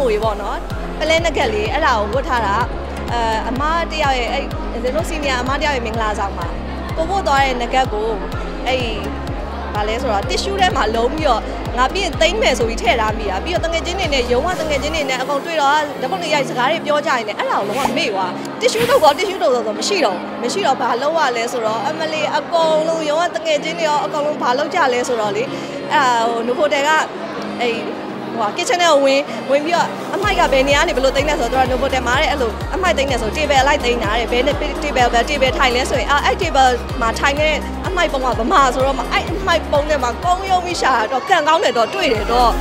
မွေပေါ့နော်ပလဲနက်က်လေးအဲ့ဒါကိုဝတ်ထားတာအမတယောက်ရဲ့အဲ့ဇင်တို့စီနီယာအမတယောက်ရဲ့မင်္ဂလာဆောင်မှာပို့ဖို့သွားတဲ့နက်က်ကိုအဲ့ဘာလဲဆိုတော့တစ်ရှူးထဲမှာလုံးပြီးတော့ငါပြီးရင်သိမ့်မယ်ဆိုပြီးထည့်ထားမိတာပြီးတော့တငယ်ချင်းတွေနဲ့ရုံးကတငယ်ချင်းတွေနဲ့အကုန်တွေ့တော့ဓပုတ်တွေရိုက်စကားတွေပြောကြရင်လည်းအဲ့ဒါကိုလုံးဝမေ့သွားတစ်ရှူးတော့ဆိုမရှိတော့ဘာလုပ်ရလဲဆိုတော့အမလီအကုန်လုံးရုံးကတငယ်ချင်းတွေရောအကုန်လုံးဘာလုပ်ကြလဲဆိုတော့လေအဲ့ဟိုနူဖိုတယ်ကအဲ့kitchen ထဲဝင်ပြီးတော့အမိုက်ကဘယ်နေရာနေဘယ်လိုသိမ်းလဲဆိုတော့ Novotel မှာတဲ့အဲ့လိုအမိုက်သိမ်းနေဆို table လိုက်သိမ်းတာတဲ့ဘယ်နဲ့ table ထိုင်လဲဆိုရင်အဲ့ table မှာထိုင်နေတဲ့အမိုက်ပုံကဗမာဆိုတော့အဲ့အမိုက်ပုံထဲမှာကုန်းရုံပြီးရှာတော့ကန်ကောင်းတယ်တော့တွေ့တယ်တော့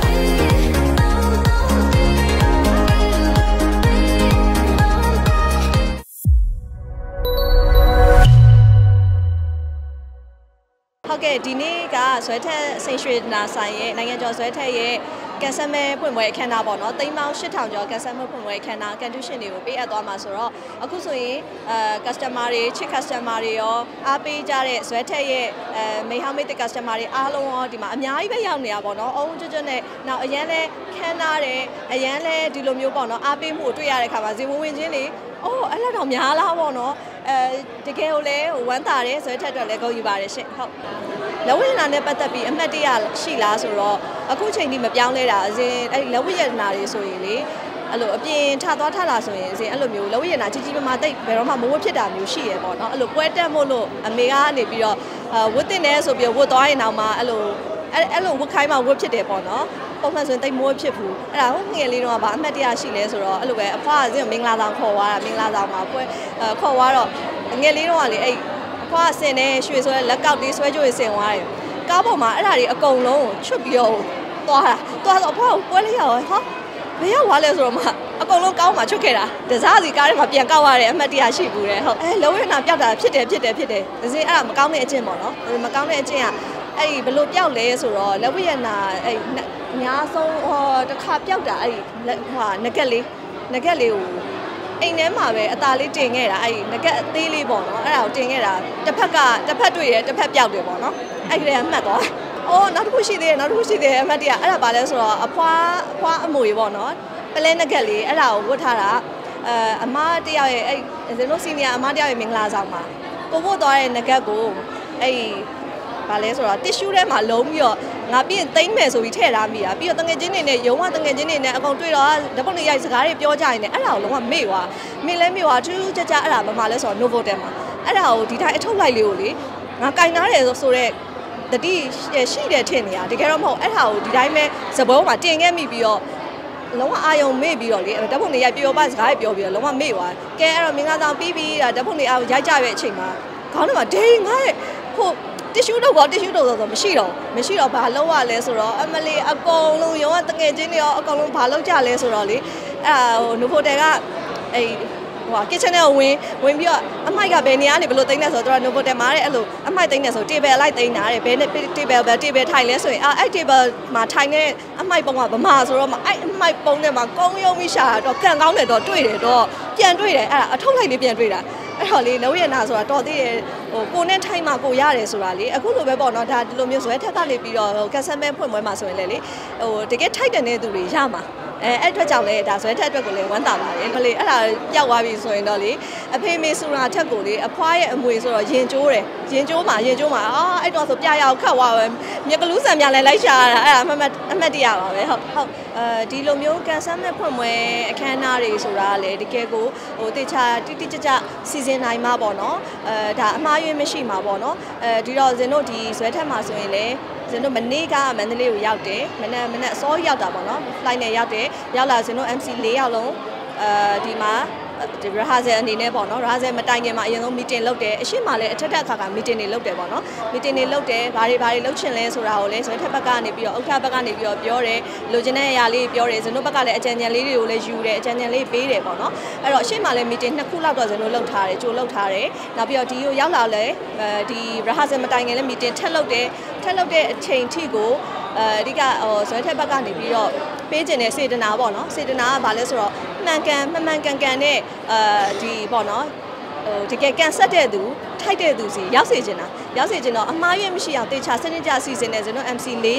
ဟုတ်ကဲ့ဒီနေ့ကဇွဲထက်စိန်ရွှေနာဆိုင်ရဲ့နိုင်ငံကျော်ဇွဲထက်ရဲ့ကန်ဆယ်မဲဖွင့်ပွဲအခမ်းအနားပေါ့နော်သိန်းပေါင်း8000ကျော်ကန်ဆယ်မဲဖွင့်ပွဲအခမ်းအနားကန်တူးရှင်တွေကိုပေးအပ်သွားမှာဆိုတော့အခုဆိုရင်customer တွေချစ် customer တွေရောအားပေးကြတဲ့ဇွဲထက်ရဲ့မိဟောင်းမိတ် customer တွေအားလုံးရောဒီမှာအများကြီးပဲရောက်နေတာပေါ့နော်အုံကျွတ်နဲ့နောက်အရန်လဲခမ်းနားတယ်အရန်လဲဒီလိုမျိုးပေါ့နော်အားပေးမှုတွေ့ရတဲ့ခါမှာဇင်ဝင်ချင်းတွေအိုးအဲ့လောက်တော့များလားပေါ့နော်တကယ်ကိုလည်းဝမ်းသာတယ်ဇွဲထက်အတွက်လည်းဂုဏ်ယူပါတယ်ရှင့်ဟုတ်လက်ဝိရနာနဲ့ပတ်သက်ပြီးအမှတ်တရရှိလားဆိုတော့အခုချိန်ကြီးမပြောင်းလဲတာအရင်အဲ့လက်ဝိရနာတွေဆိုရင်လေအဲ့လိုအပြင်ထသွားထလာဆိုရင်အရင်အဲ့လိုမျိုးလက်ဝိရနာကြီးကြီးမားမားတိတ်ဘယ်တော့မှမဝတ်ဖြစ်တာမျိုးရှိရပေါ့နော်အဲ့လိုပွဲတက်မို့လို့အမေကနေပြီးတော့ဝတ်တင်တယ်ဆိုပြီးဝတ်သွားရင်တော့မှအဲ့လိုဝတ်ခိုင်းမှဝတ်ဖြစ်တယ်ပေါ့နော်ပုံမှန်ဆိုရင်တိတ်မိုးဖြစ်ဘူးအဲ့ဒါဟိုငယ်လေးတော့ဗာအမှတ်တရရှိလဲဆိုတော့အဲ့လိုပဲအဖွားကမင်္ဂလာဆောင်ခေါ်သွားတာမင်္ဂလာဆောင်မှာပွဲခေါ်သွားတော့ငယ်လေးတော့ကလေအဲ့အဖွားဆင်နေရွှေဆွဲလက်ကောက်လေးဆွဲကြိုးဆင်သွားတယ်ကားပေါ်မှာအဲ့ဒါတွေအကုန်လုံးချွတ်ပြီးတော့သွားတော့အဖွားကိုပွဲလေးရောဟာဘယ်ရောက်သွားလဲဆိုတော့မှအကုန်လုံးကောင်းမှချွတ်ခဲ့တာတစားစီကားထဲမှာပြန်ကောက်ရတဲ့အမှတ်တရရှိဘူးတဲ့ဟုတ်လုံးဝနာပြောက်တာဖြစ်တယ်ဒါစဉ်အဲ့ဒါမကောင်းတဲ့အကျင့်ပေါ့နော်မကောင်းတဲ့အကျင့်ကအဲ့ဒီဘလို့ပြောက်လဲဆိုတော့လက်ဝိရနာအဲ့အများဆုံးတစ်ခါပြောက်တာအဲ့ဒီငကက်လေးကိုအိမ်ထဲမှာပဲအသားလေးတင်ခဲ့တာအဲ့ဒီငကက်အသေးလေးပေါ့နော်အဲ့ဒါကိုတင်ခဲ့တာတစ်ဖက်တွေ့တယ်တစ်ဖက်ပြောက်တယ်ပေါ့နော်အဲ့ဒီကမှတ်သွားအော်နောက်တစ်ခုရှိသေးတယ်အမှတ်တရအဲ့ဒါဘာလဲဆိုတော့အဖွားအမွေပေါ့နော်ပလဲနက်က်လေးအဲ့ဒါကိုဝတ်ထားတာအမတယောက်ရဲ့အဲ့ဇင်တို့စီနီယာအမတယောက်ရဲ့မင်္ဂလာဆောင်မှာပို့ဖို့သွားတဲ့နက်က်ကိုအဲ့ဘာလဲဆိုတော့တစ်ရှူးထဲမှာလုံးပြီးတော့ငါပြီးရင်သိမ့်မယ်ဆိုပြီးထည့်ထားမိတာပြီးတော့တငယ်ချင်းတွေနဲ့ရုံးကတငယ်ချင်းတွေနဲ့အကုန်တွေ့တော့ဓပုတ်တွေရိုက်စကားတွေပြောကြရင်လည်းအဲ့ဒါကိုလုံးဝမေ့သွားထူးထူးခြားအဲ့ဒါဘာမှလဲဆိုတော့ Novotel မှာအဲ့ဒါကိုဒီတိုင်းအထုတ်လိုက်လေးကိုလေငါကင်နာတယ်ဆိုတော့တတိရှိတယ်ထင်နေတာတကယ်တော့မဟုတ်အဲ့ဒါကိုဒီတိုင်းပဲစပွဲမှာတင်ခဲ့မိပြီးတော့လုံးဝအာယုံမေ့ပြီးတော့လေဓပုတ်တွေရိုက်ပြောပါစကားတွေပြောပြီးတော့လုံးဝမေ့သွားကဲအဲ့တော့မင်္ဂလာဆောင်ပြီးပြီးဓပုတ်တွေအားရိုက်ကြရဲ့အချိန်မှာခေါင်းထဲမှာဒိန်းငါရဲ့ဟိုတစ်ရှူးတော့ဆိုမရှိတော့ဘာလုပ်ရလဲဆိုတော့အမလီအကုန်လုံးရုံးကတငယ်ချင်းတွေရောအကုန်လုံးဘာလုပ်ကြလဲဆိုတော့လေအဲ့ဟိုနူဖိုတယ်ကအဲ့kitchen ထဲဝင်ပြီးတော့အမိုက်ကဘယ်နေရာနေဘယ်လိုသိမ်းလဲဆိုတော့ Novotel မှာတဲ့အဲ့လိုအမိုက်သိမ်းနေဆို table လိုက်သိမ်းတာတဲ့ဘယ်နဲ့ table ထိုင်လဲဆိုရင်အဲ့ table မှာထိုင်နေတဲ့အမိုက်ပုံကဗမာဆိုတော့အဲ့အမိုက်ပုံထဲမှာကုန်းရုံပြီးရှာတော့ကန်ကောင်းတယ်တော့တွေ့တယ်တော့ပြန်တွေ့တယ်အဲ့ဒါအထုတ်လိုက်လေးပြန်တွေ့တာအဲ့တော့လေလက်ဝိရနာဆိုတာတော်သေးတယ်ဟိုကိုနဲ့ထိုင်မှာကိုရတယ်ဆိုတာလေအခုလိုပဲပေါ့နော်ဒါဒီလိုမျိုးဇွဲထက်ကနေပြီးတော့ကန်ဆယ်မဲဖွင့်ပွဲမှာဆိုရင်လေဟိုတကယ်ထိုက်တဲ့သူတွေရမှာအဲ့အတွက်ကြောင့်လေဒါဇွဲထက်အတွက်ကိုလည်းဝမ်းသာပါတယ်မလေးအဲ့ဒါပျောက်သွားပြီဆိုရင်တော့လေအဖေမေဆိုတာထက်ကိုလေအဖွားရဲ့အမွေဆိုတော့ရင်ကျိုးမှာအဲ့တော့ဆိုပြရအောင်ခတ်သွားပဲမြက်ကလူးဆန်ပြလဲလိုက်ရှာရတာအဲ့ဒါအမှတ်တရပါပဲဟုတ်ဒီလိုမျိုးကန်ဆယ်မဲဖွင့်ပွဲအခမ်းအနားတွေဆိုတာလေတကယ်ကိုဟိုတေချာတိကျစီစဉ်နိုင်မှာပေါ့နော်ဒါအမှားယွင်းမရှိမှာပေါ့နော်ဒီတော့ဇင်တို့ဒီဇွဲထက်မှာဆိုရင်လေဇင်တို့မနေ့ကမန္တလေးကိုရောက်တယ်မနေ့အစောရောက်တာပေါ့နော် flight နဲ့ရောက်တယ်ရောက်လာဇင်တို့ MC 4ယောက်လုံးဒီမှာဒီ rehearsal အနေနဲ့ပေါ့နော် rehearsal မတိုင်ခင်မှာအရင်ဆုံး meeting လုပ်တယ်အရှိမလည်းအထက်အခါ meeting တွေလုပ်တယ်ပေါ့နော် meeting တွေလုပ်တယ်ဘာတွေလုပ်ချင်လဲဆိုတာကိုလည်းဇွဲထက်ဘက်ကနေပြီးတော့ဥက္ကဋ္ဌဘက်ကနေပြီးတော့ပြောတယ်လိုချင်တဲ့အရာလေးပြောတယ်ဇင်တို့ဘက်ကလည်းအကြံဉာဏ်လေးတွေကိုလည်းယူတယ်အကြံဉာဏ်လေးပေးတယ်ပေါ့နော်အဲ့တော့အရှိမလည်း meeting 2ခုလောက်တော့ဇင်တို့လုပ်ထားတယ်ကြိုလုပ်ထားတယ်နောက်ပြီးတော့ဒီကိုရောက်လာလဲဒီ rehearsal မတိုင်ခင်လည်း meeting ထက်လုပ်တဲ့အချိန်ထိကိုအဓိကဇွဲထက်ဘက်ကနေပြီးတော့ပေးခြင်းနဲ့စေတနာပေါ့နော်စေတနာကဘာလဲဆိုတော့မှန်ကန်နဲ့ဒီပေါ့နော်တကယ်ကန်ဆက်တဲ့သူထိုက်တဲ့သူစီရောက်စေချင်တော့အမှားရွေးမရှိအောင်တေချာစနစ်ကျစီစဉ်နေကျွန်တော် MC 4ယောက်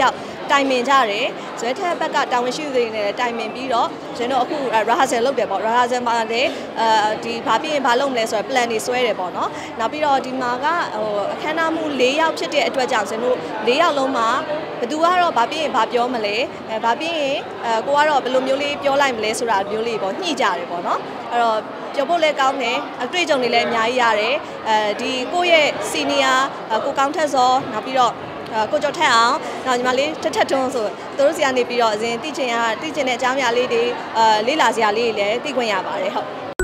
တိုင်ပင်ကြတယ်ဇွဲထက်ဘက်ကတာဝန်ရှိသူတွေနဲ့တိုင်ပင်ပြီးတော့ကျွန်တော်အခု rehearsal လုပ်တယ်ပေါ့ rehearsal မှာလည်းဒီဘာဖြစ်ရင်ဘာလုပ်မလဲဆိုတော့ plan တွေဆွဲတယ်ပေါ့နော်နောက်ပြီးတော့ဒီမှာကအခမ်းအနားမှု၄ယောက်ဖြစ်တဲ့အတွက်ကြောင့်ကျွန်တော်၄ယောက်လုံးမှာဘယ်သူကတော့ဘာဖြစ်ရင်ဘာပြောမလဲဘာဖြစ်ရင်ကိုကတော့ဘယ်လိုမျိုးလေးပြောလိုက်မလဲဆိုတာမျိုးလေးပေါ့ညှိကြတယ်ပေါ့နော်အဲ့တော့ပြောဖို့လည်းကောင်းတယ်အတွေ့အကြုံတွေလည်းအများကြီးရတယ်ဒီကိုယ့်ရဲ့ senior ကိုကောင်းထက်စောနောက်ပြီးတော့ကိုကျော်ထက်အောင်နောက်ညီမလေးထက်တွန်းဆိုသူတို့စီကနေပြီးတော့အရင်တိကျင်တဲ့အကြောင်းအရာလေးတွေလေ့လာစရာလေးတွေလည်းသိခွင့်ရပါတယ်ဟုတ်